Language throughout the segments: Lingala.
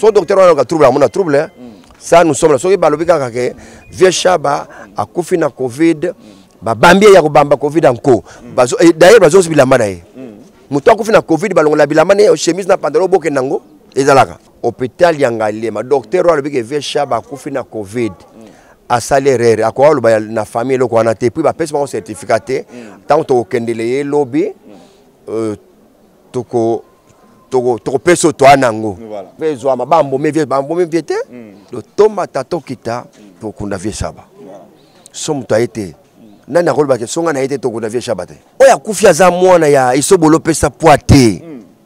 So docteur on a trouble, on a trouble. Ça nous sommes là. So que balobi kaka ke vieux chaba a kufi na Covid, ba bambia ya ko bamba Covid encore. D'ailleurs bazo bilamba na ye. Muto akufi na Covid balongola bilamba ne chemise na pantalon boke nango ezalaka. Hôpital yangale ma docteur alobi ke vieux chaba akufi na Covid. A salaire akwa lo na famille lo ko na te puis ba pesa mon certificat tant to kendele lobby toko peso to anango vezwa mabambo mevie bambo meviete le toma tato kita pour kunda vie saba somme to été nani akolba ke songa na été to kunda vie saba te oya kufia za mwana ya isobolo pesa poate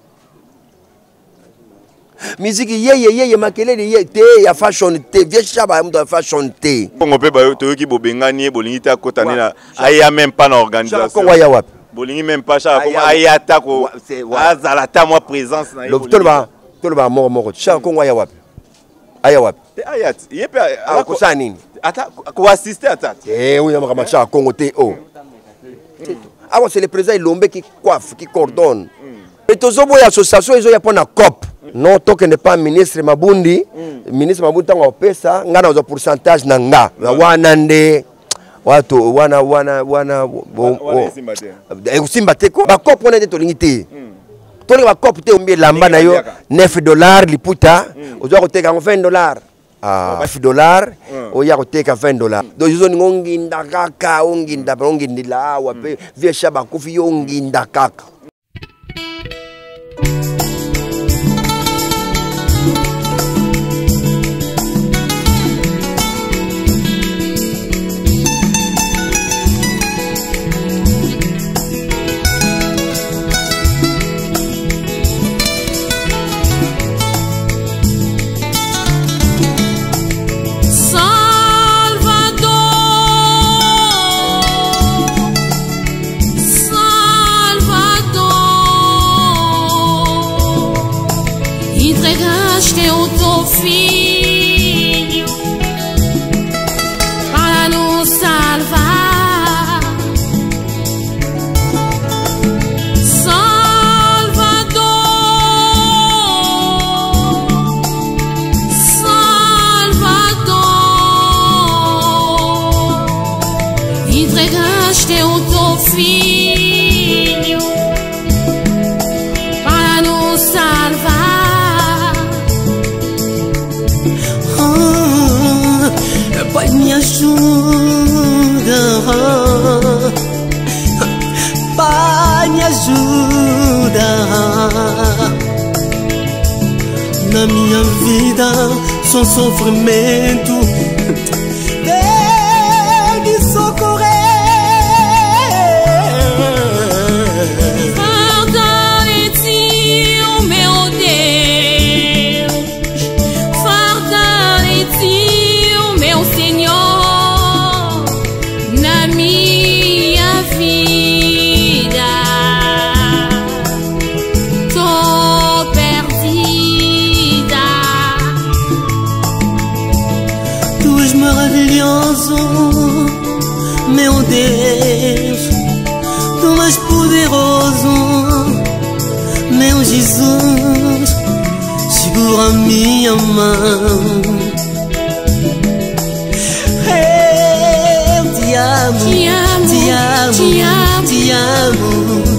musique yeye makelele ye te ya fashion te vie chaba mdo fashion te Kongo pe ba to ki bobengani bolingi ta kotane na aya même pas na organisation Kongo ya wapi bolingi même pas cha Kongo aya ta ko azala ta moi présence na yo tolba moko cha Kongo ya wapi te ayat yepe ko sa nini ata ko assister ata oui ma cha Kongo te c'est le président Ilombe qui coiffe qui coordonne et tozobo ya association ezo ya pona COP non tant que n'est pas ministre Mabundi ministre Mabundi tango pesa ngana za pourcentage na nga wana nde watu wana simba te ko ba COP on est to lingité to ba COP te ombi lamba na yo $9 liputa ozo ko teka $20 $10 oya ko teka $20 donc ils ont ngongi ndakaka ongi ndila wa pe vie shaba kufi yo ongi ndakaka. Entregaste o teu filho para nos salvar, Salvador, Salvador. Entregaste o teu filho para nos salvar. Pai, me ajuda, Pai, me ajuda. Na minha vida, só sofrimento. Vem me socorrer. Fortalece o meu Deus, fortalece meu Senhor, na minha vida, tô perdida. Tu és maravilhoso, meu Deus. Tu és poderoso, meu Jesus. Segura minha mão. Te amo, te amo, te amo, te amo, te amo.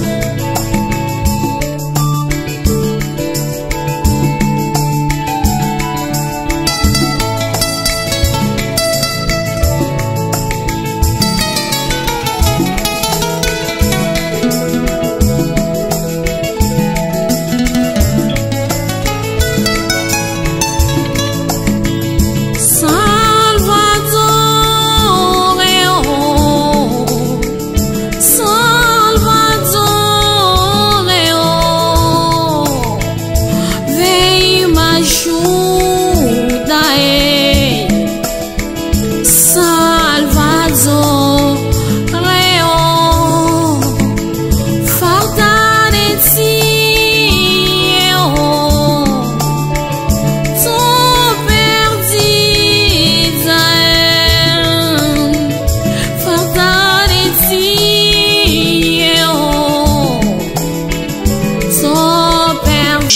Salvador,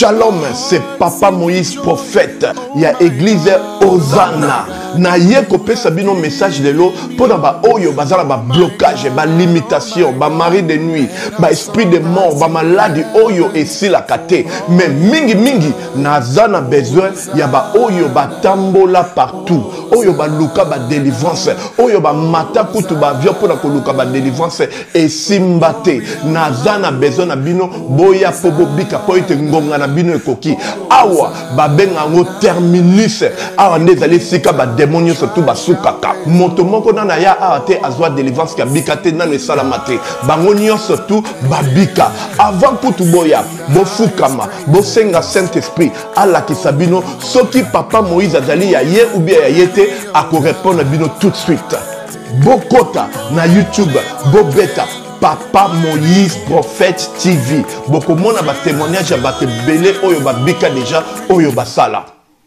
Shalom, c'est Papa Moïse prophète. Il y a église Hosanna. Na ye kopé sabino message de l'eau pour ba oyo bazala ba blocage, ba limitation, ba mari de nuit, ba esprit de mort, ba maladie oyo et si la kate. Mais mingi nazana besoin ya ba oyo ba tambola partout. Oyo ba luka ba délivrance, oyo ba mata kutu ba vio pour ko luka ba délivrance et simbate. Nazana besoin na bino boya pobo bika po ite ngonga na bino ekoki. Awa ba benga ngo terminus. Awa ndezali sika ba démonios surtout basukaka moto moko na ya ate azwa délivrance ka bikate na le salamate bangonio surtout babika avant kutu boya bofukama bosenga Saint Esprit ala kisabino soki Papa Moïse azali ya ye ou bien ya yete ako répondre bino tout de suite bokota na YouTube bobeta Papa Moïse prophète TV bokomona ba témoignage ba belé oyo babika déjà oyo basala.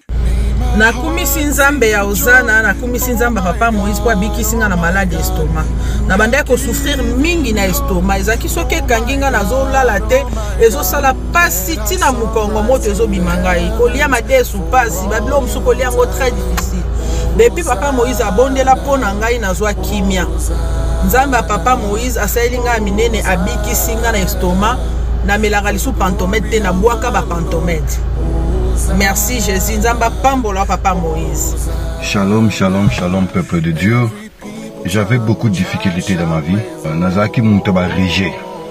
Nakumisi nzambe ya Hosanna, nakumisi nzambe Papa Moïse kwa bikisinga na malade estomac. Na banda ko souffrir mingi na estomac. Ezaki soke kanginga nazo lala te, ezo sala pasi tina mukongo moto ezo bimangai. Kolia mate sou pasi, bablo msu kolia ngo très difficile. Depuis Papa Moïse abondela pona ngai nazwa kimia. Nzambe Papa Moïse asayelinga minene abikisinga na estomac, na melaka lisu pantomètre te na bwaka ba pantomètre. Merci Jésus, Nzamba Pambola Papa Moïse. Shalom, shalom, shalom peuple de Dieu. J'avais beaucoup de difficultés dans ma vie. Nazaki Moutaba Rigé.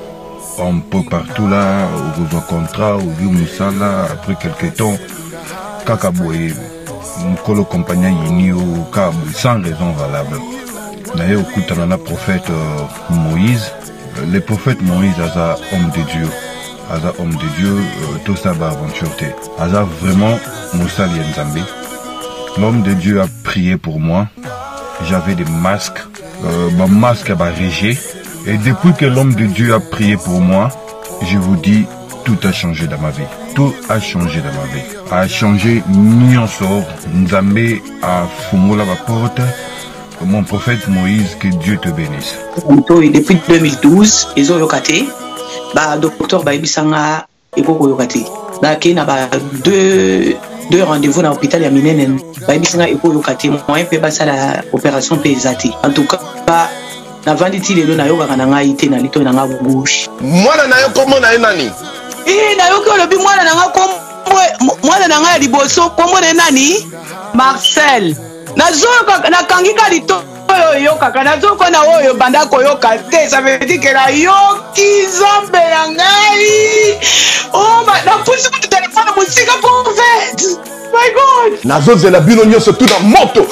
Un peu partout là, au contrat, au vieux Moussala, après quelques temps, Kakaboué, Mukolo compagnon Yini au Kabou, sans raison valable. D'ailleurs, au Koutanana prophète Moïse, le prophète Moïse, Aza, homme de Dieu. Aza homme de Dieu, tout ça va aventure. Aza vraiment Moussa Lienzambe. L'homme de Dieu a prié pour moi. J'avais des masques, ma masque a régé. Et depuis que l'homme de Dieu a prié pour moi, je vous dis, tout a changé dans ma vie. Tout a changé dans ma vie. A changé, Nyon sort, Nzambe a fumé la porte. Mon prophète Moïse, que Dieu te bénisse. Depuis 2012, ils ont locaté. Bah docteur Baibisanga ekoko yokati ba ke na ba deux rendez-vous dans l'hôpital ya minene Baibisanga ekoko yokati moyen pe basala opération pesati en tout cas ba na vanditi lelo na yoka na ngai te na lito na nga gauche mwana na yo komo na nani na yo ko lobi mwana na nga komo mwana na nga liboso komo na nani Marcel na zoka na kangika lito yo kaka nazo kona oyo banda koyoka te ça veut dire que la yoki zombe ya ngai oh na pusi ku téléphone musika prophète my god nazo zela bino nyonso tout na moto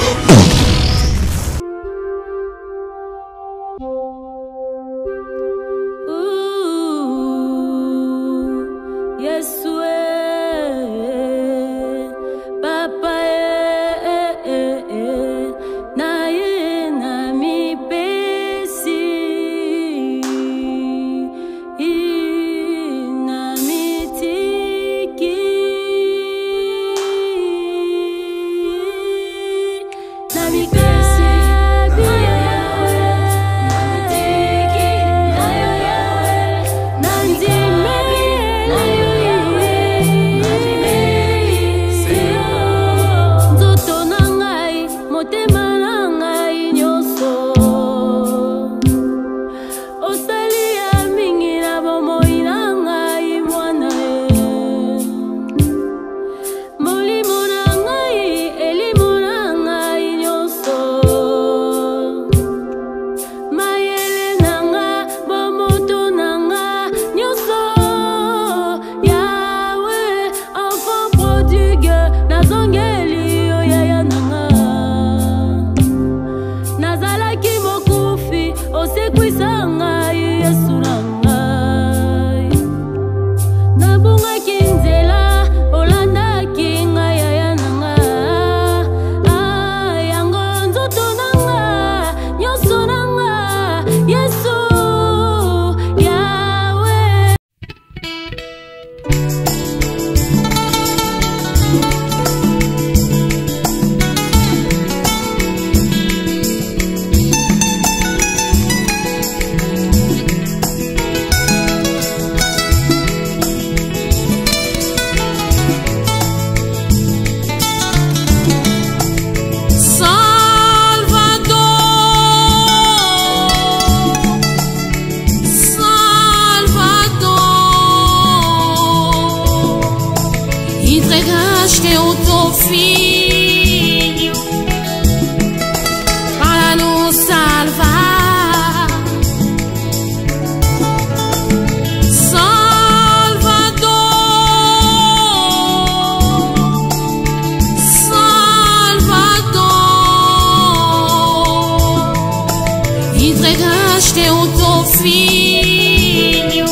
filho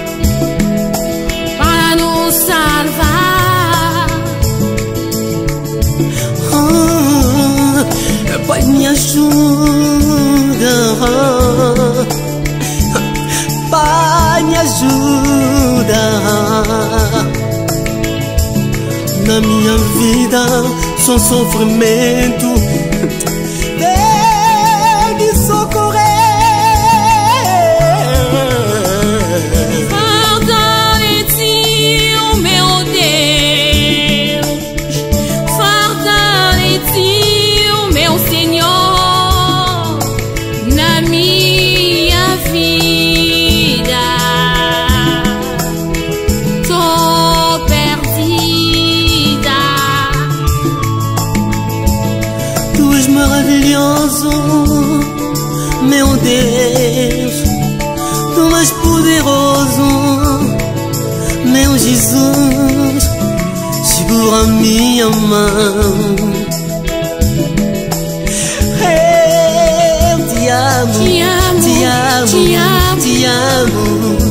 para nos salvar. Oh, Pai, me ajuda. Pai, me ajuda. Na minha vida, só sofrimento. Vem me socorrer. Fortalece o meu Deus, fortalece o meu Senhor na minha vida. Tô perdida. Tu és maravilhoso, meu Deus. Tu és poderoso, meu Jesus. Segura minha mão. Eu te amo, Te amo, te amo, te amo. te amo.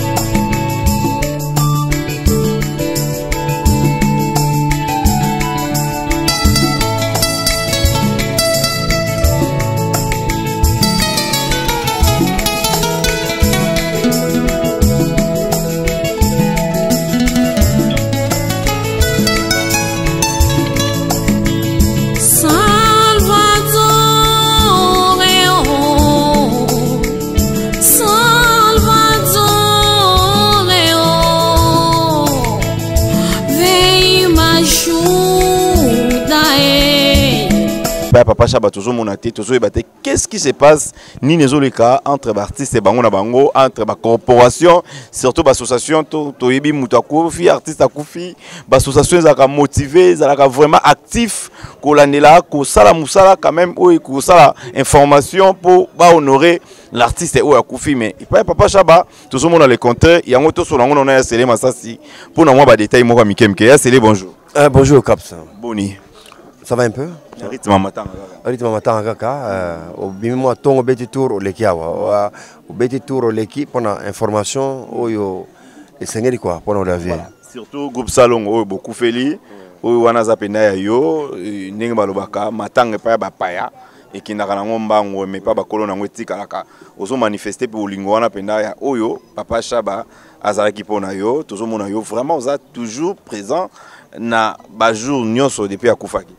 Papa Chaba toujours mon athée, toujours ébatté. Qu'est-ce qui se passe ni les autres cas entre les artistes et bango na bango, entre les corporations, surtout les associations, toyebi mutakufi, artistes akufi, les associations zaka motivées, zaka vraiment actifs, kolanela, ko sala musala quand même, ou ko sala information pour honorer l'artiste ou akufi. Mais Papa Chaba toujours mon les compteurs, il y a un autre sur l'angle on a scellé masasi pour nous avoir des détails moi mikemke. Scellé bonjour. Bonjour Caps. Boni. Ça va un peu? Rythme matin. Rythme matin kaka. Au bimimo tongo beti tour au leki awa. Au beti tour au leki pour information oyo esengeli quoi pour la vie. Surtout groupe Salon oyo beaucoup feli. Oyo wana zapenda ya yo ndenge balobaka matanga pa ba paya et qui n'a pas mbango mais pas ba kolona ngwetika laka. Ozo manifester pour lingo wana penda ya oyo Papa Chaba azalaki pona yo, toujours mona yo vraiment oza toujours présent na ba jour nyonso depuis akufaki.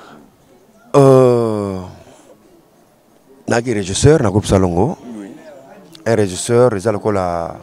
Nagi régisseur na groupe Salongo. Oui. Un régisseur, ils ont la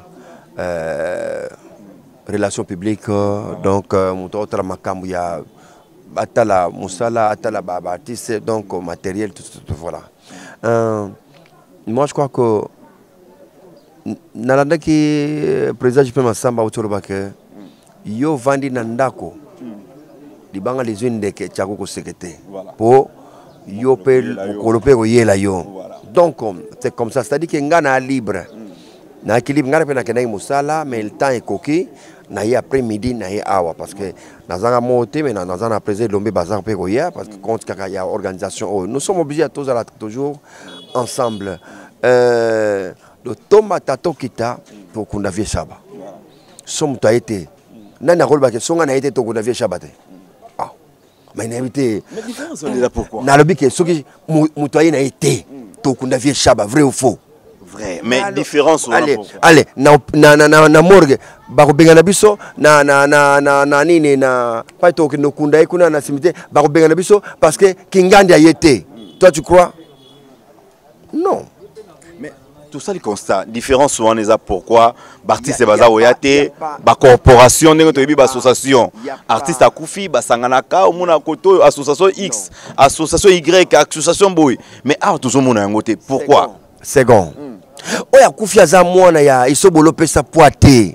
relation publique, donc mon autre makambu ya atala musala atala baba artiste donc matériel tout voilà. Moi je crois que nalanda ki président JP Masamba utoloba ke yo vandi na ndako libanga les unes de ke tchako ko sekete po yo pe kolope ko yela yo. Donc c'est comme ça, c'est-à-dire que ngana libre. Na équilibre ngana pe na kenai musala mais le temps est coquille na y après-midi na y awa parce que nazanga monter mais nazanga après lombe bazar pe ko ya parce que compte kaka ya organisation nous sommes obligés à tous à toujours ensemble. Le toma tato kita pour qu'on a vie Chaba. Somme tu a été nana rolba que songa na été to qu'on a vie Chaba. Ah. Mais n'invité. Mais différence on est là pourquoi? Na lobi que ce qui mutoye na été to qu'on a vie Chaba vrai ou faux? Vrai. Mais différence on allez allez na morgue ba ko benga na biso na nini na pas to que no kunda kuna na simité ba ko benga na biso parce que kingandi a été. Toi tu crois? Non. Tout ça, le constat. Différence souvent, les pourquoi artistes et baza oyate, ba corporation, ba association, artiste à Koufi, ba sanganaka, au mona koto, association X, association Y, association Boy. Mais toujours mon angoté. Pourquoi? Second. Oya Koufi aza mwana ya isobolo pesa poate.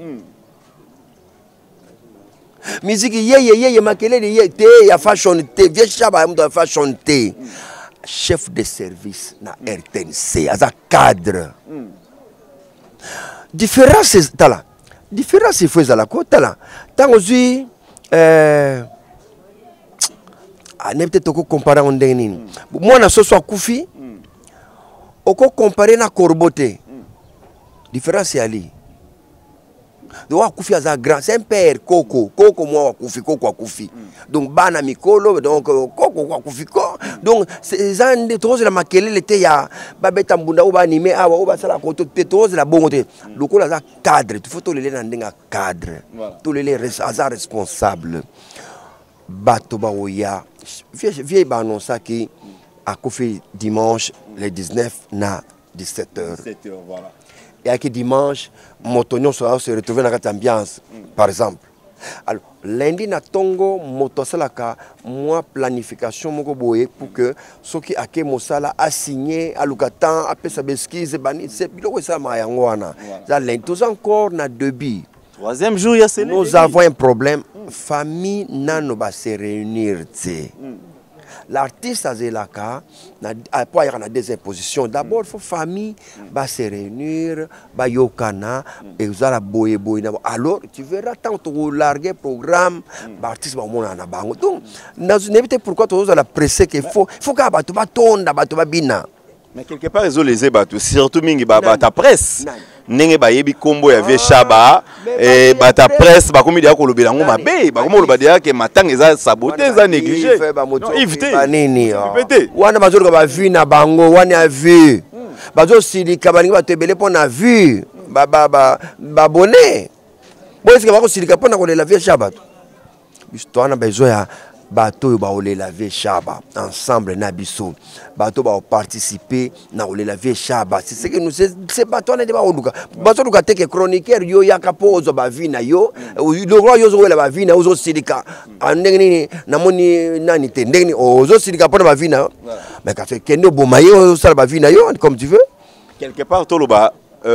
Musique yeye makelele yeye te ya fashion te, vieux Chaba ya fashion te. Chef de service na RTNC, as un cadre. Différence c'est là. Différence c'est fait à la côte là. Tant aussi n'est peut-être qu'on compare en dernier. Moi na ce soit Koufi. On comparer na Corboté. différence est ali. Donc akufi aza grand, c'est un père Koko moi akufi Koko akufi. Donc bana mikolo donc Koko akufi ko. Donc c'est zande tous la makele était ya babeta mbunda ou ba animé awa ou ba sala koto tous la bongote. Loko la cadre, il faut to lele na ndenga cadre. To lele aza responsable. Bato ba oya vieille ba annonça qui akufi dimanche le 19 na 17h. 17h voilà. Et qui dimanche, Motonio sera se retrouver dans cette ambiance, par exemple. Alors, lundi, na tongo, motosalaka, moi, planification, mon boye, pour que ceux qui a mosala a signé, à l'Ukatan, a fait sa besquise, c'est bilo ça mayangoana. Lundi, tous encore na débit. Troisième jour, il y a nous avons un problème. Famille n'a pas se réunir. L'artiste a dit après il y a des impositions. D'abord, il faut famille se réunir, yokana et vous allez boyer. Alors, tu verras tant que larguer programme, l'artiste va monter en bango. Donc, n'évitez pourquoi tu as pressé qu'il faut que tu vas tonda, tu vas bina. Mais quelque part, ils ont les ébatos, surtout mingi ta presse. Nenge ba yebi kombo ya vie shaba et ta presse ba komi dia ko lobela ngo mabe ba komo lobela ke matanga eza saboté eza négligé éviter banini wana bazolo ba vu na bango wana a vu bazo silika balingi ba tebele pona vu ba bonné bo est-ce que ba ko silika pona ko la vie shaba histoire na besoin ya bato ba olé la vie shaba ensemble na biso bato ba participer na olé la vie shaba c'est ce que nous c'est bato na de ba oluka bato luka teke chroniqueur yo yakapo ozo ba vi na yo le roi yo zo la ba vi na ozo silika ndengeni na moni nani te ndengeni ozo silika pona ba vi na mais quand c'est kendo bomaye ozo sala ba vi na yo comme tu veux quelque part to loba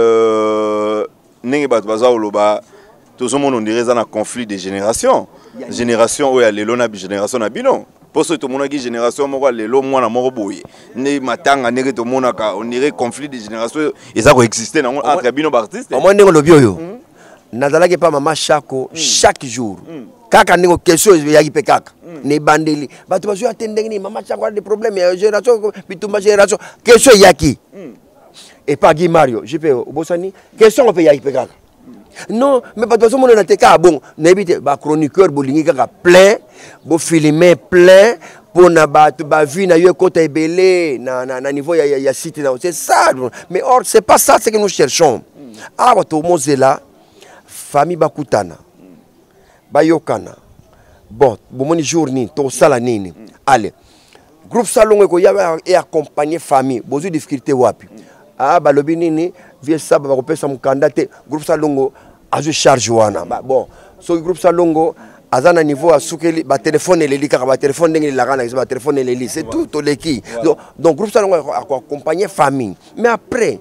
ndenge bato baza oloba tout le monde on dirait ça un conflit de génération. Génération où il y a les lona génération na bino. Pour ce tout le monde qui génération moi les lo moi na moro boye. Ne matanga ne tout le monde on dirait conflit de génération et ça coexister entre bino artistes. Moi ndenge lo bioyo. Nazala ke pa mama chaque jour. Kaka ndenge question ya kipe kaka. Ne bandeli. Bato bazo attendre ni mama chaque des problèmes génération bitumba génération question yaki. Et pas Guy Mario, je peux Bosani question on peut ya kipe kaka. Non, mais pas de toute façon, on a été bon. N'habite pas chroniqueur, bolingi kaka plein, bo filmer plein, pour na ba vie na yo côté belé, na niveau ya site là. C'est ça. Mais or c'est pas ça ce que nous cherchons. Ah, tout le monde est là, famille bakutana, bayokana. Bon, bon journée, to sala nini. Allez, groupe salon ko ya et accompagner famille. Bozo difficulté wapi. Ah, balobi nini, vieux saba ba kopesa mukandate groupe salongo azu charge wana. Bon, so groupe salongo azana niveau a sukeli ba téléphone eleli kaka ba téléphone ndenge la kana ba téléphone eleli, c'est tout to leki. Donc groupe salongo accompagner famille. Mais après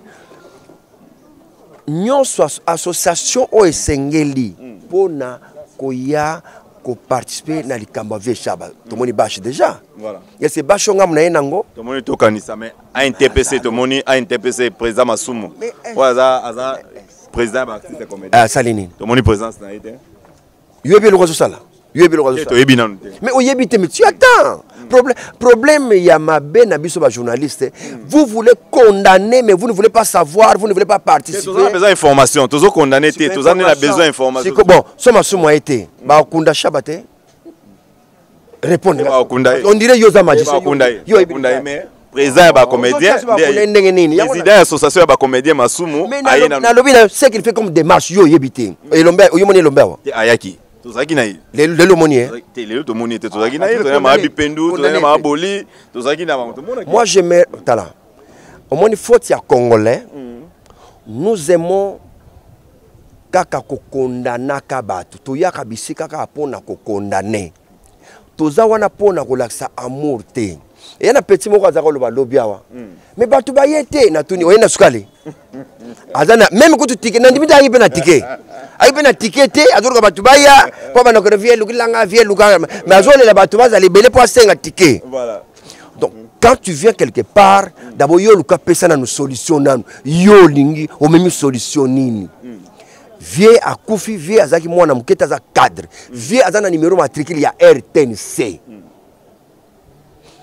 nyonso association o esengeli pona koya ko participer na likambo vie shaba to moni bâche déjà voilà et c'est bâche ngam na yenango to moni to kanisa mais a NTPC to moni a NTPC président Masumu aza président ba artiste comédien ah salini to moni présence na été yebi le rozo sala yebi le rozo to yebi nanu mais o yebi te mais tu attends problème ya mabe na biso ba journaliste vous voulez condamner mais vous ne voulez pas savoir vous ne voulez pas participer vous avez besoin d'information tous condamner tous on a besoin d'information bon so Masumu a été ba kunda shabate répondre on dirait yoza magicien yo mais président ba comédien président association ba comédien Masumu na lobi ce qu'il fait comme démarche yo yebité et lomba yo moni lomba ayaki tozaki na lelo moni lelo to moni tozaki na to ma bipendu to ma boli tozaki na ba moi j'aime tala au moni faute ya congolais nous aimons kaka ko condamner ka batu to yaka bisika ka pona ko condamner toza wana pona ko laksa amour te et y a un petit mot à le lobiawa mais batu ba yete na tuni oyena sukali azana même quand tu ticket na ndimita ayipe na ticket ayipe na ticket te azoka batu ba ya po bana ko vie lukilanga vie luka mais azole la batu ba za libele po senga ticket voilà donc quand tu viens quelque part d'abord yo luka pesa na nous solution nanu yo lingi o même solution nini vie akufi vie azaki mwana muketa za cadre vie azana numéro matricule ya RTNC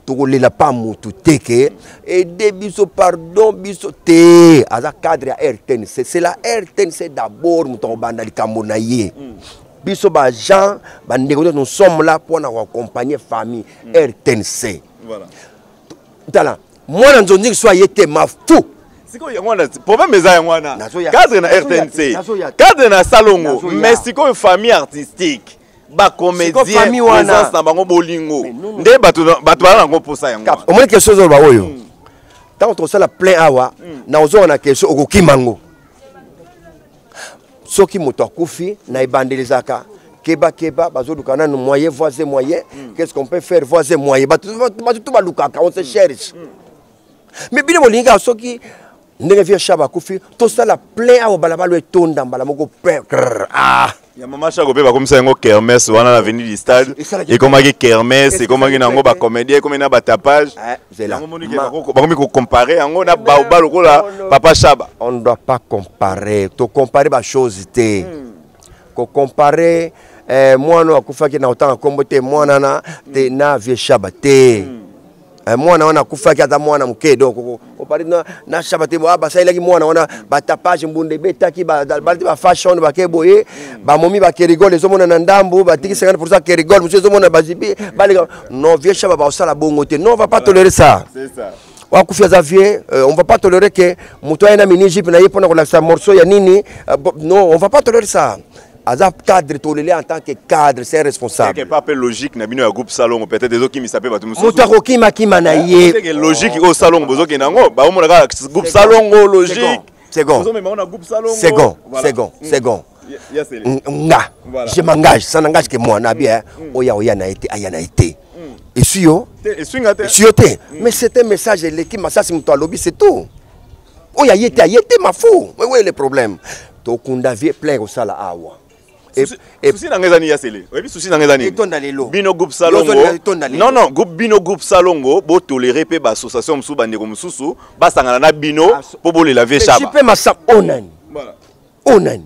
tokolela pa mutu teke aider biso pardon biso te aza cadre ya RTNC c'est la RTNC d'abord mutu banda likambo na ye biso ba gens bandeko nous sommes là pour accompagner famille RTNC voilà tala moi nzonzi soit yete mafu siko yangwana problème eza yangwana cadre na RTNC cadre na salongo mais siko famille artistique ba comédien présence na bango bolingo nde bato bana ngo posa yango au moins quelque chose ba oyo tant on sala plein awa na ozo na question okokimango soki moto akufi na ebandelezaka keba bazoduka na moyen voisin moyen qu'est-ce qu'on peut faire voisin moyen bato tout balukaka on se cherche mais bino bolinga soki ndenge via shaba kufi to sala plein awa balabalo etonda mbala moko ah ya mama shako pe ba komisa yango kermesse wana na venue du stade et comment que kermesse et comment que nango ba comédien comme na ba tapage yango monike ba komi ko comparer yango na ba lokola papa shaba on ne doit pas comparer to comparer ba chose te ko comparer mwana akufaki na otanga kombo te mwana na te na vie shaba te mwana wana akufaki ata mwana muke donc opari na shaba te ba sailaki mwana wana ba tapage mbunde betaki ba fashion ba keboye ba momi ba kerigole ezomona na ndambu ba tiki 50% kerigole monsieur ezomona ba zibi ba non vie shaba ba osala bongo te non on va pas tolérer ça c'est ça wakufia Xavier on va pas tolérer que muto ena mini jeep na yepona ko la morceau ya nini non on va pas tolérer ça Aza cadre tolélé en tant que cadre, c'est responsable. C'est pas logique na bino ya groupe salon peut-être des autres qui me s'appellent bato mususu. Mutako kima na ye. C'est logique au salon bozo ke nango ba o monaka groupe salon logique. Second. Nga. Je m'engage, ça n'engage que moi na bien. Oya na été, aya na été. Et si yo? Mais c'est un message l'équipe ça c'est muto lobby c'est tout. Oya yete ma fou. Mais où est le problème? To kunda vie plein au sala awa. Souci na ngezani ya sele. Oui, souci na ngezani. Bino groupe salongo. Non, groupe salongo bo tolérer pe ba association musu bandeko mususu ba sangana na bino po bole la vie chaba. Je peux massa onani. Voilà. Onani.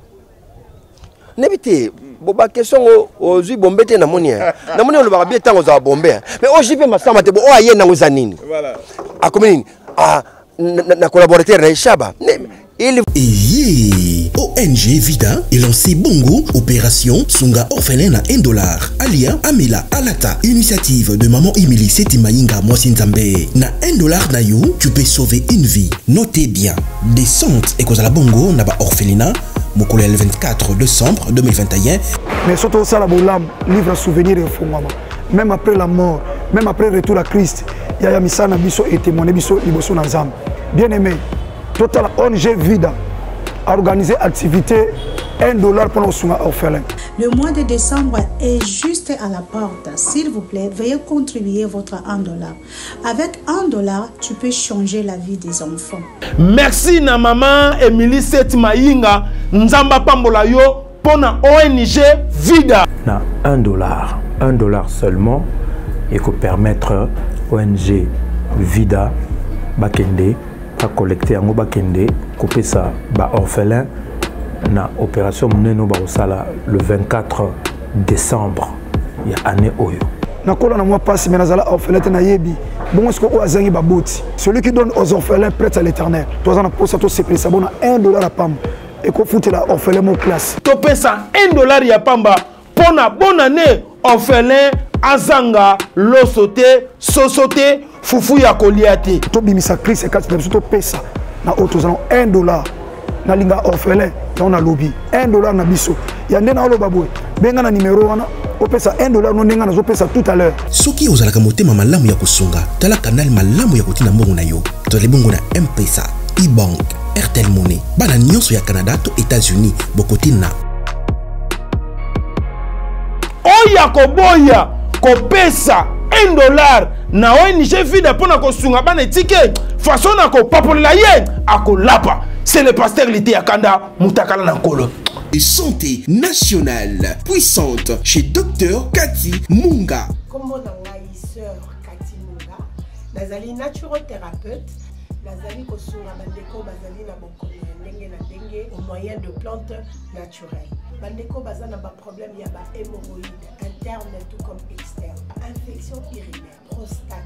Nebité boba question ozui bombete na monia. Na monia lo ba bien tango za bombe. Mais o JP massa mate bo o aye na ngozanini. Voilà. A commune na collaborateur na Chaba. ONG Vida est lancé Bongo, opération Sunga orphelin à $1. Alia Amela Alata, initiative de maman Emily Setimainga Mwasinzambe. Na $1 na you, tu peux sauver une vie. Notez bien, descente et cause à la Bongo n'a pas orphelinat. Mokolo le 24 décembre 2021. Mais surtout ça la bolam livre souvenir et fondement. Même après la mort, même après le retour à Christ, il y a misana biso et témoigné biso liboso na nzambe. Bien aimé. Total ONG Vida a organisé activité $1 pour nos soins orphelins. Le mois de décembre est juste à la porte. S'il vous plaît, veuillez contribuer votre $1. Avec $1, tu peux changer la vie des enfants. Merci na maman Emily Setimainga Nzamba Pambola yo pour na ONG Vida. Na $1 seulement et que permettre ONG Vida Bakende à collecter en Obakende, couper ça, orphelin, na opération Mneno Baosala le 24 décembre, il y a année Oyo. Na kola na moi passe mais nazala orphelin na yebi. Bon est-ce que o azangi baboti. Celui qui donne aux orphelins prête à l'Éternel. Toi en pour ça to c'est ça bon $1 à pam. Et ko foutre la orphelin mon classe. To pesa $1 ya pamba pour na bonne année orphelin azanga losote sosote fufu ya koliate to bimisa Christ et quatre to pesa na otozana $1 na linga orphelin on a lobby $1 na biso ya ndena olo babwe benga na numéro wana opesa $1 no ndenga na zo pesa tout à l'heure soki ozalaka motema malamu ya kosunga tala kanal malamu ya kotina mbongo na yo to le bongo na M-Pesa e-bank Airtel Money bana nyonso ya Canada to États-Unis bokotina oya koboya kopesa $1 na ONG Vida pona kosunga bana etike façon na ko papolela ye akolapa c'est le pasteur Lité Akanda mutakala na kolo et santé nationale puissante chez Dr Cathy Munga. Comment on a sœur Cathy Munga, nazali naturothérapeute, nazali kosunga bandeko bazali na bokoni ndenge na ndenge au moyen de plantes naturelles. Bandeko bazana ba problème ya ba hémorroïdes interne tout comme externe, infection urinaire, prostate,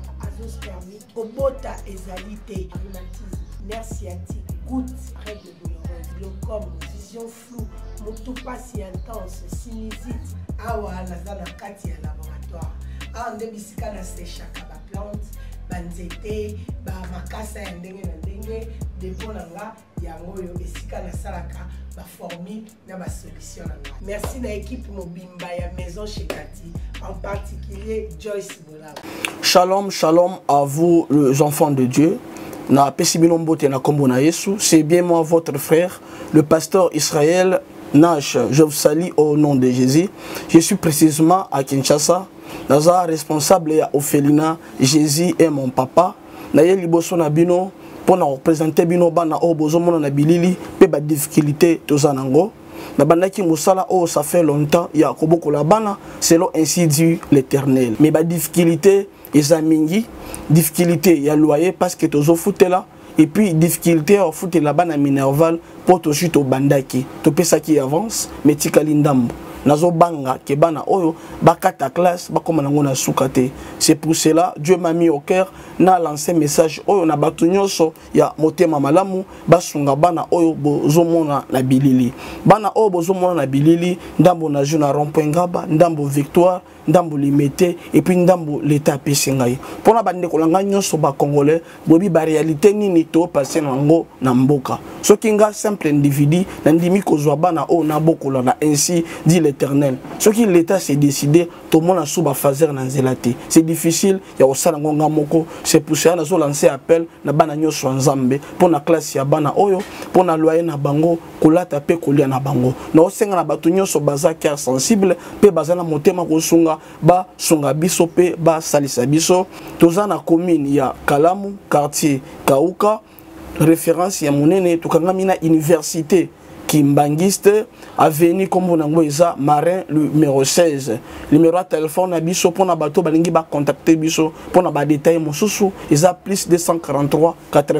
tous permis. Obota ezalité, rhumatisme, nerf sciatique, goutte, règles douloureuses, glaucome, vision floue, motopathie intense, sinusite. Awa nazana kati ya laboratoire. Awa nde bisika na séchaka ba plante, ba nzete, ba makasa ya ndenge na ndenge, depo nanga yango yo bisika na salaka ba formule na ba solution nanga. Merci na équipe mobimba ya Maison chez Cathy, en particulier Joyce Bola. Shalom, shalom à vous les enfants de Dieu. Na Pesibilombote na Kombo na Yesu, c'est bien moi votre frère, le pasteur Israël Nash. Je vous salue au nom de Jésus. Je suis précisément à Kinshasa. Naza responsable ya Ophelina, Jésus est mon papa. Naye liboso na bino pour na représenter bino bana o bozomona na bilili pe ba difficulté tozanango. Na bandaki musala oh ça fait longtemps ya koboko la bana selon ainsi dit l'Éternel. Mais ba difficulté ezamingi, difficulté ya loyer parce que tozo foutela et puis difficulté au foot la bana minerval pour to chute au bandaki. To pesa qui avance mais tikali ndambo. Nazo banga ke bana oyo bakata classe bakoma nango na sukate. C'est pour cela Dieu m'a mis au cœur na lancé message oyo na batu nyonso ya motema malamu basunga bana oyo bozomona na bilili. Bana oyo bozomona na bilili ndambo na juna rond-point Ngaba, ndambo Victoire, ndambo Limité et puis ndambo l'état pesingai. Pona bande kolanga nyonso ba congolais bobi ba réalité nini to passer nango na mboka. Soki nga simple individu na ndimi kozwa bana oyo na bokola na ainsi dit l'Éternel. Ce qui l'État s'est décidé, tout le monde a sous fazer na zelati. C'est difficile, ya osala ngonga moko. C'est pour ça na zo lancer appel na bana nyoso nzambe pour na classe ya bana oyo, pour na loyer na bango, kolata pe kolia na bango. Na osenga na batu nyoso baza cœur sensible, pe baza na motema kosunga, ba sunga biso pe ba salisa biso. Toza na commune ya Kalamu, quartier Kauka, référence ya monene tukanga mina université Kimbangiste, avenue comme on a Marin numéro 16. Numéro de téléphone biso pour na bateau balingi ba contacter biso pour na ba détail mosusu isa plus 243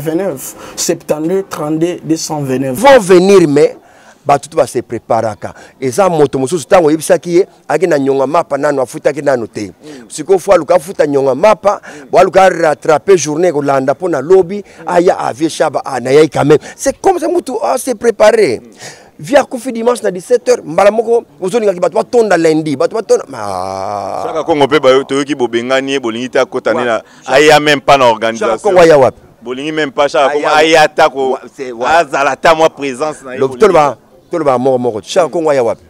89 72 32 229. Vont venir mais batutu ba se préparaka eza moto mosusu tango yebisaki ye akina nyonga mapa nano afuta kinano te siko fwa luka futa nyonga mapa waluka rattraper journée ko landa pona lobby aya avie shaba na yai quand même c'est comme ça mutu a se préparer via kufi dimanche na 17h mbala moko ozoni ka batu batonda lundi batu batonda saka kongo pe ba toyoki bobengani bolingi ta kotana na aya même pas na organisation kongo aya wapi bolingi même pas saka kongo aya ta ko azala ta moi présence na l'hôpital ba moko cha kongo aya wapi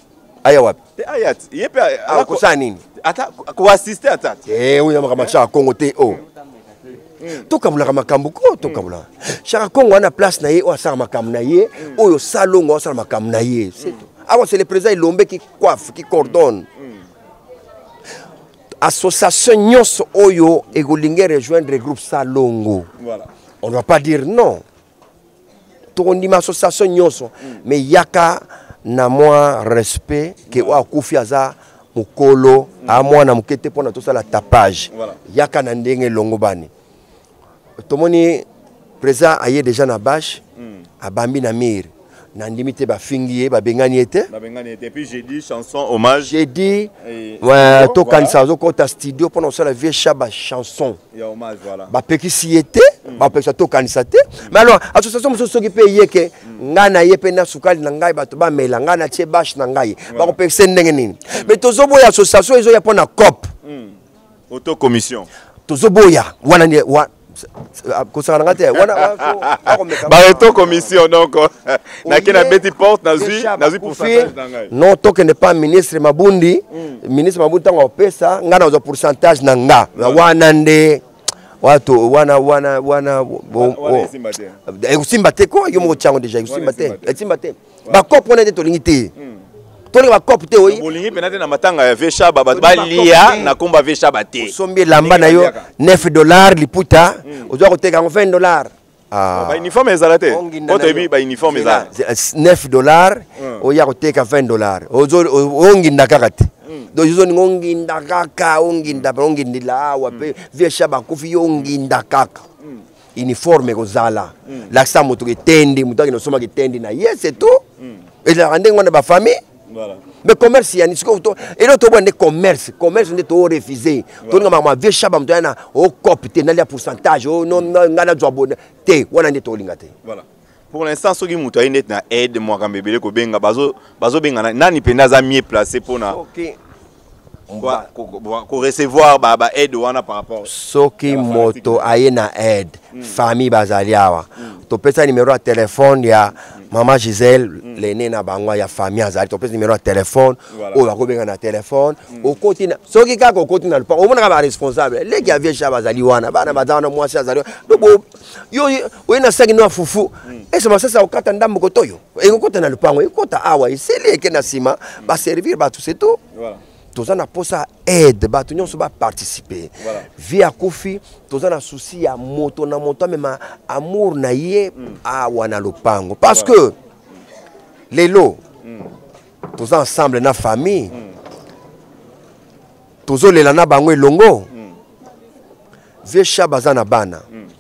ayat yepe akosa nini ata ko assister ata oui makama cha kongo te o tokamula makambo ko tokamula cha kongo na place na ye o asala makambo na ye oyo salongo asala makambo na ye c'est tout awa c'est le président Ilombe qui coiffe qui coordonne association nyonso oyo egolinge rejoindre groupe salongo voilà on ne va pas dire non tokondi ma association nyonso mais yaka na moi respect que wa kufiaza mukolo a moi na mukete pona to sala tapage yaka na ndenge longo bani tomoni président aye déjà na bâche abambi na mire na ndimité ba fingié ba bengani été puis j'ai dit chanson hommage j'ai dit ouais to kanisa zo kota studio pona sala vie chaba chanson ya hommage voilà ba pekisi été ba pekisa to kanisa te mais alors association moso soki pe yeke ngana ye pe na sukali na ngai bato ba mela ngana tie bâche na ngai ba ko pekisa ndenge nini mais tozo boya association ezo ya pona cop auto commission tozo boya wana ni wa Bareto commission donc na beti porte na zui pour faire non to que n'est pas ministre Mabundi ministre Mabundi tango pesa ngana za pourcentage na nga wana nde watu wana usimbate ko yo mo chango déjà usimbate ba kopona de to lingité toli ba cop te oyi bolingi penate na matanga ya vesha baba balia na komba vesha bate sombi lamba na yo $9 liputa ozwa koteka $20 ba uniforme ezalate oto ebi ba uniforme ezala $9 oya koteka $20 onginda kakati donc ils ont ngonginda kaka ongindila wa pe vesha ba kofi onginda kaka uniforme kozala la sa moto ketendi muto ki no soma ketendi na yes c'est tout et la rende ngona ba famille voilà mais commerce yani siko et l'autre bon commerce on est tout refusé to nga ma vie chaba mtana au copte na le pourcentage non ngana job te wana ndi to linga te. Voilà. Pour l'instant soki muto ayi net na aide moi ka bebele ko benga bazo benga nani penda za mieux placé pour na OK ko recevoir ba aide wana par rapport soki moto aye na aide famille bazaliawa to pesa numéro de téléphone ya Maman Gisèle, l'aîné na bangwa ya famille azali to pesa numéro de téléphone o ba ko benga na téléphone au côté na soki kaka au côté na le pas au mona ba responsable les gars vieux chaba azali wana bana bazana mwasi azali donc yo na saki no fufu et c'est ça au kata ndambo kotoyo e ko kota na le pango e kota awa iseli ke na sima ba servir ba tout c'est tout. Voilà. Tous en a pour ça aide, bah tout le monde va participer. Via Kofi, tous en a souci à moto na moto même amour na yé à wana lopango parce que les lots tous ensemble na famille tous les lana bango longo vieux chabazana bana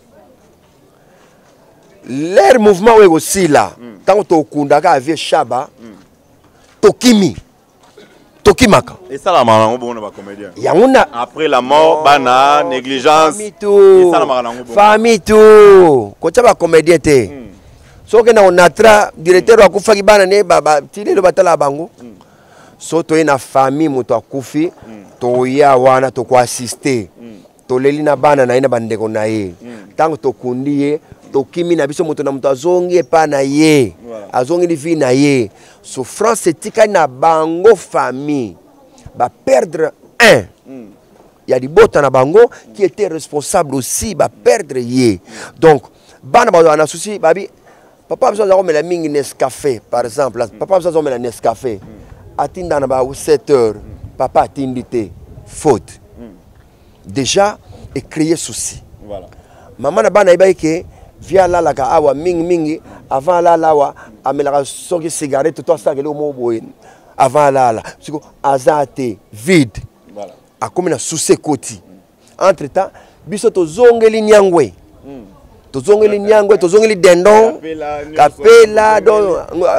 leur mouvement est aussi là tant que tu kundaka vieux chaba tokimi Tokimaka. Et ça la marango bon ba comédien. Yanguna après la mort bana négligence. Et ça la marango bon. Famille tout. Ko taba comédien te. So que na onatra directeur wa kufa kibana ne baba tile lo batala bango. So to ina famille moto akufi to ya wana to ko assister. To leli na bana na ina bandeko na ye. Tango to kundie to kimi na biso moto na moto azongi pa na ye. Azongi li fi na ye. Souffrance etika na bango famille va perdre un. Il y a des bottes na bango qui étaient responsables aussi va perdre ye. Donc bana ba na souci babi papa besoin de la mingi Nescafé par exemple papa besoin de la Nescafé atinda na ba 7 heures papa atindité faute. Déjà et créer souci. Voilà. Maman na bana ibaike via la ka awa mingi avant la lawa amelaka soki cigarette toi ça que le mot boy avant la siko azate vide voilà a comme na souci koti entre temps biso to zongeli nyangwe to zongeli dendon kapela do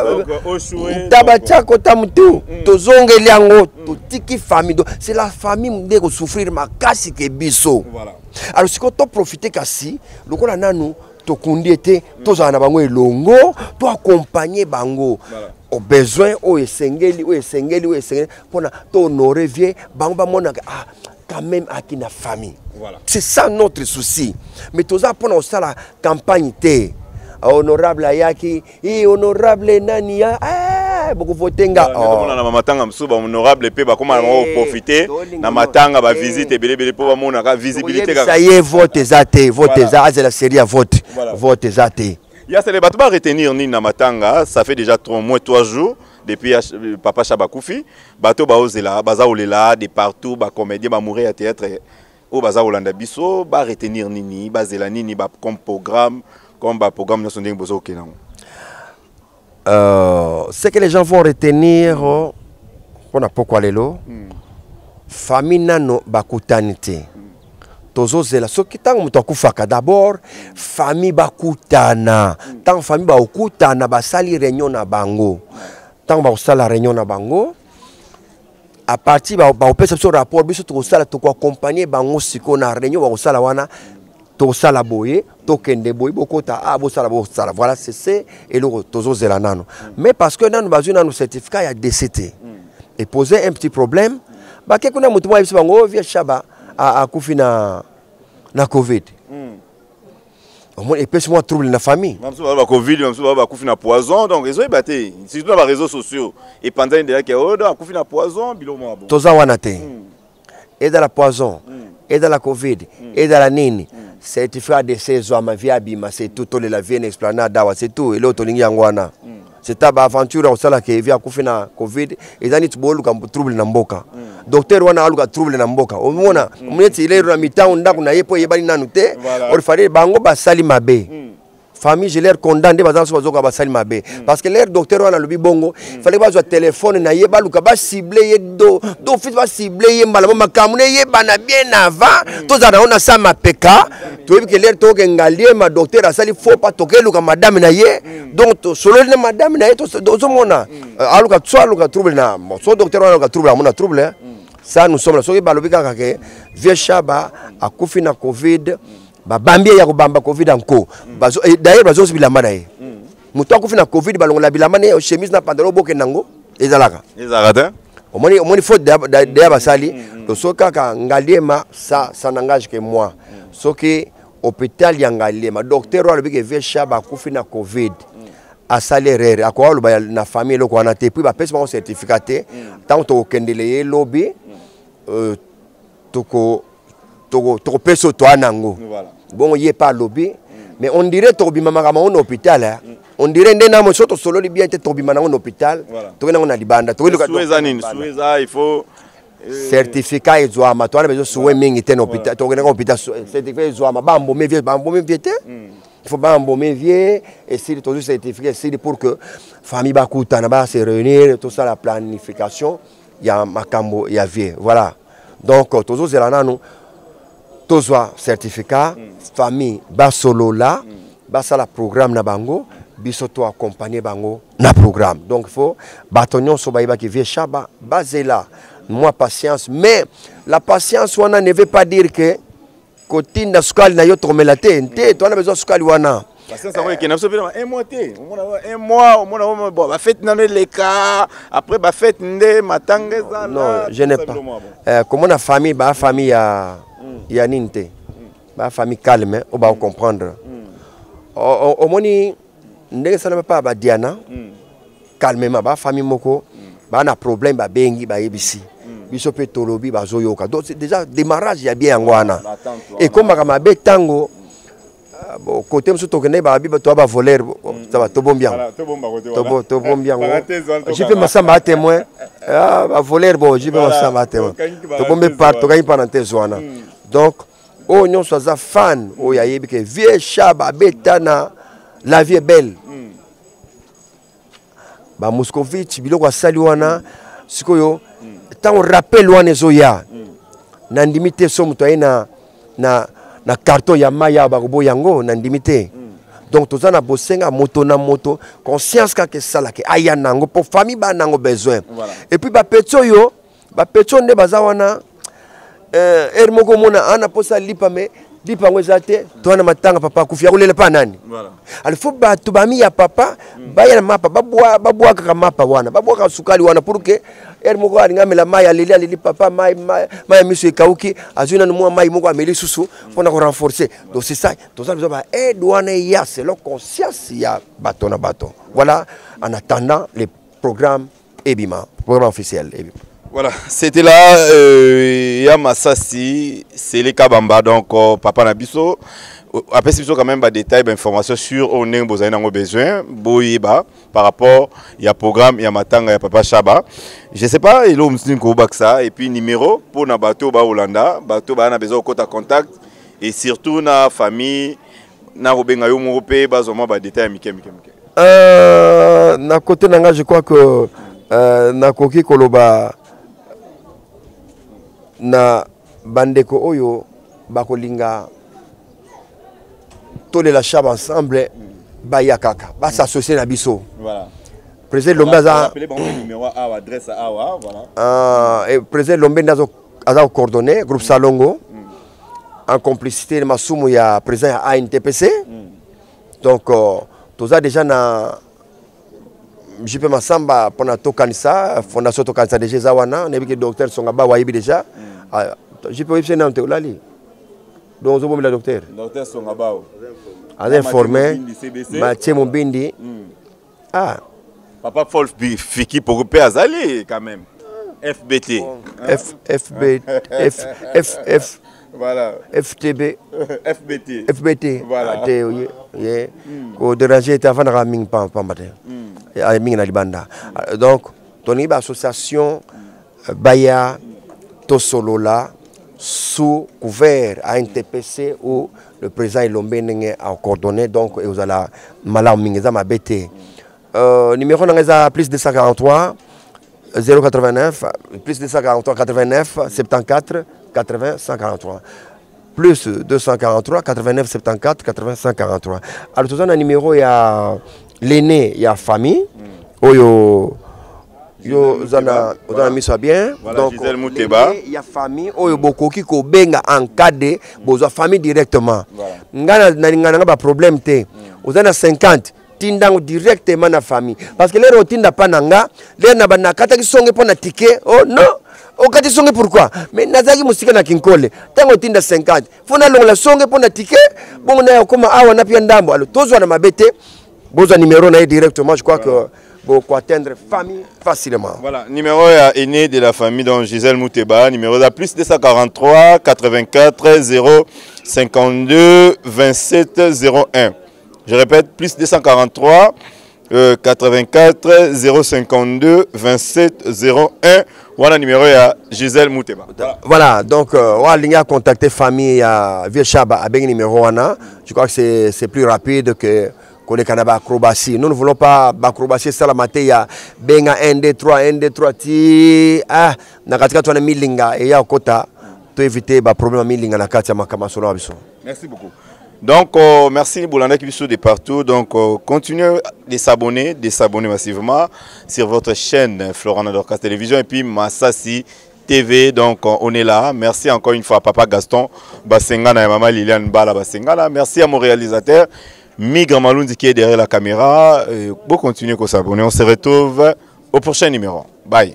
taba chako tamutu to zongeli yango to tiki famille c'est la famille mde ko souffrir makasi ke biso voilà alors siko to profiter kasi lokola nanu to kundiete to za na bango elongo to accompagner bango au besoin au esengeli pona to honorer vie bango ba mona ah quand même akina famille voilà c'est ça notre souci mais toza pona aussi la campagne té honorable ayaki et honorable nani ya beaucoup votenga oh na matanga msuba honorable pe ba koma na profiter na matanga ba visite belebele po ba mona ka visibilité ka ça y est vote zate c'est la série à vote vote zate ya c'est les bateaux ba retenir ni na matanga ça fait déjà 3 jours depuis papa Chaba Koufi bateau ba ozela baza olela de partout ba comédien ba mourir à théâtre au baza olanda biso ba retenir nini bazela nini ba comme programme na sonding bozo kenango. Ce que les gens vont retenir, on a pourquoi les lots, famille nano bakutanite. Tozo zela so kitang mutakufaka d'abord famille bakutana. Tant famille bakutana basali réunion na bango. Tant ba sala réunion na bango. À partir ba opesa so rapport biso to sala to ko accompagner bango siko na réunion ba sala wana. To sala boye to kende boye bokota abo sala voilà c'est et le tozo zela nano mais parce que nanu bazu nanu certificat ya DCT et poser un petit problème ba ke kuna mutu mwa biso bango via Chaba a kufi na covid au moins et pèse moi trouble na famille mamso ba covid mamso ba kufi na poison donc ils ont batté surtout dans les réseaux sociaux et pendant de là que a kufi na poison bilo mo bon toza wana te et dans la poison et dans la covid et dans la nini certificat de saison ma vie abima c'est tout le la vie explanade c'est tout et l'autre lingi yangwana c'est ta aventure au sala ke via kufina covid et zani tubolu ka trouble na mboka docteur wana aluka trouble na mboka omona mneti ile na mitao ndako na yepo yebali nanu te or fare bango basali mabe famille je leur condamne bazan so bazoka basali mabe parce que leur docteur wana lobi bongo fallait bazwa téléphone na ye baluka ba cibler ye do fils ba cibler ye mbala makamu ne ye bana bien avant to za na sa mapeka to que leur to ke ngalie ma docteur asali faut pas toke luka madame na ye donc to solo ne madame na ye to zo mona aluka tswa luka trouble na so docteur wana luka trouble amona trouble ça nous sommes là soki balobi kaka ke vieux Chaba akufi na covid babambie ya kubamba covid anko bazo d'ailleurs bazo bilamba na ye muto akufi na covid balongola bilamba na chemise na pantalon boke nango ezalaka omoni faute de basali to soka ka ngaliema ça n'engage que moi soki hôpital ya ngaliema docteur alobi ke vieux Chaba akufi na covid asali rere akwa loba na famille loko wana te puis ba pesa mon certificat tant to kendele lobby toko peso to anango bon y est pas lobby mais on dirait to bima kama on hôpital on dirait ndena mo soto solo li bien te to bima na on hôpital to na na libanda to Sueza il faut certificat ezwama to ana bezo suwe mingi te no hôpital to na hôpital certificat ezwama bambo me vie te il faut bambo me vie et si to certificat c'est pour que famille ba kutana ba se réunir tout ça la planification il y a makambo ya vie voilà donc tozo zelana nous tozwa certificat famille ba solo là ba ça la programme na bango biso to accompagner bango na programme donc il faut batonyon so ba ki vieux Chaba bazela moi patience mais la patience wana ne veut pas dire que kotinda sukali na yo tromelate nte to na besoin sukali wana parce que ça va que un mois un mois au moins bon ba fête na les cas après ba fête nde matangeza non je n'ai pas comment la famille ba famille ya ninte ba famille calme on va comprendre au moni ndenge ça ne pas ba diana calmement ba famille moko ba na problème ba bengi ba yebisi biso pe tolobi ba zoyoka donc déjà démarrage ya bien ngwana et comme ba betango bon côté monsieur tokene ba biba to ba voler ça va to bon bien to bon bien j'ai fait masamba témoin ba voler bon j'ai fait masamba témoin to bon par to gagner parenthèse wana donc oh non soit fan oh ya yebi que vieux Chaba betana la vie est belle ba Moscovitch biloko asali wana sikoyo tant rappel wana ezoya na ndimite so muto aina na carton ya maya bakobo yango na ndimite donc toza na bosenga moto na moto conscience que ça la ke aya nango pour famille ba nango besoin et puis ba petso yo ba petso nde baza wana moko mona ana posa lipa me lipa ngwezate to na matanga papa kufia kulela pa nani voilà il faut ba to bami ya papa ba ya mapa babwa ka mapa wana babwa ka sukali wana pour que moko alingamela mai alili papa mai miso ekauki azuna no mai moko ameli susu pour renforcer donc c'est ça donc ça besoin ba wana ya c'est la conscience ya bato na bato voilà en attendant les programmes ebima programme officiel ebima. Voilà, c'était là Yamassasi, c'est les Kabamba, donc Papa Nabiso. Après, c'est quand même des détails, des informations sur on a besoin, Boyiba, par rapport il y a programme, il y a Matanga, il y a Papa Chaba. Je ne sais pas, il y a un Kobaksa, et puis numéro pour na bateau ba Hollanda, bateau ba na besoin de contact, et surtout na famille, na Robenga yo Morope, bazoma ba détails mike. Na côté nanga, je crois que na koki koloba na bandeko oyo bakolinga tole la Chaba ensemble baya kaka ba s'associer na biso voilà président Lombe za appeler bon numéro à adresse à voilà et président Lombe nazo aza coordonné groupe Salongo en complicité de masumu ya président ya ANTPC donc toza déjà na JP Masamba pona tokanisa fondation tokanisa déjà zawana nebi que docteur Songaba wayibi déjà JP webse na nteolali donc zo bomela docteur Songaba a informé Mathieu Mombindi papa Wolf Fiki pour pe azali quand même FBT voilà FTB FBT voilà ko déranger ta fana raming pa matin ya mingi na libanda donc toni ba association baya to solola sous couvert à NTPC où le président Ilombe a coordonné, donc et vous allez malam mingeza ma BT. Numéro n'a plus 243 089 plus 243 89 74 80 143 plus 243 89 74 80 143. Alors tout ça un numéro il y a l'aîné, il y a famille oyo yo zana miso bien donc il y a famille oyo bokoki ko benga en cas de besoin famille directement ngana na ba problème te ozana 50 tindango directement na famille parce que les rotinda pananga les na banakata ki songe pona ticket oh non o kati songe pourquoi mais nazaki musika na kinkole tango tinda 50 fona longa songe pona ticket bon na koma awa na pia ndambo alors tozwa na mabete boza numéro na directement je crois que pour atteindre famille facilement. Voilà, numéro aîné de la famille donc Gisèle Mouteba, numéro de plus 243 84 0 52 27 01. Je répète, plus 243 84 052 27 01. Voilà numéro à Gisèle Mouteba. Voilà, donc on a contacté famille à Vieux-Chaba avec numéro 1. Je crois que c'est plus rapide que acrobatie. Nous ne voulons pas acrobatie ça la matin ya benga 1 2 3 1 2 3 ti ah na katika tuna milinga et ya kota to éviter ba problème milinga na kati ya makama solo biso. Merci beaucoup. Donc merci Boulanda qui sont de partout, donc continuez de s'abonner massivement sur votre chaîne Florent Dorcas Télévision et puis Massassi TV, donc on est là. Merci encore une fois à Papa Gaston Basengana et Maman Liliane Bala Basengana. Merci à mon réalisateur Migra Malundi qui est derrière la caméra. Bon, continuez à s'abonner. On se retrouve au prochain numéro. Bye.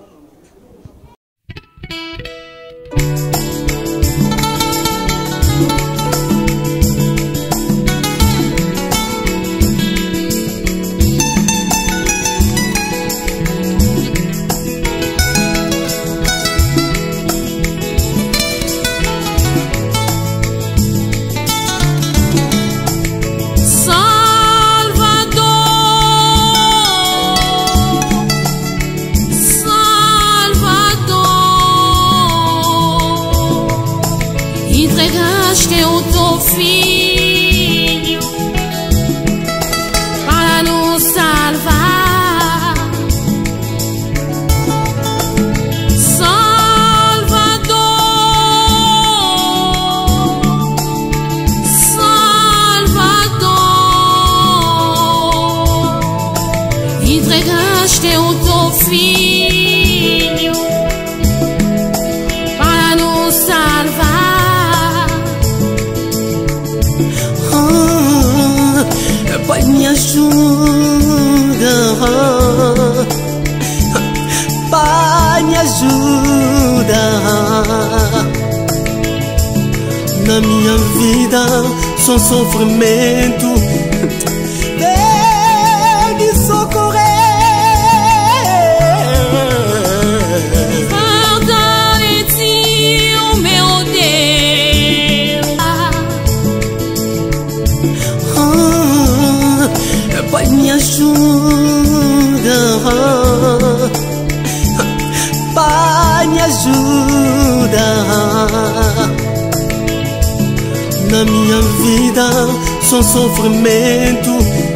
Entregaste o teu filho para nos salvar, Salvador, Salvador. Entregaste o teu filho para nos salvar. Pai, me ajuda, Pai, me ajuda. Na minha vida, só sofrimento. Vem me socorrer. Fortalece o meu Deus. Pai, me ajuda, Pai, me ajuda. Na minha vida, só sofrimento.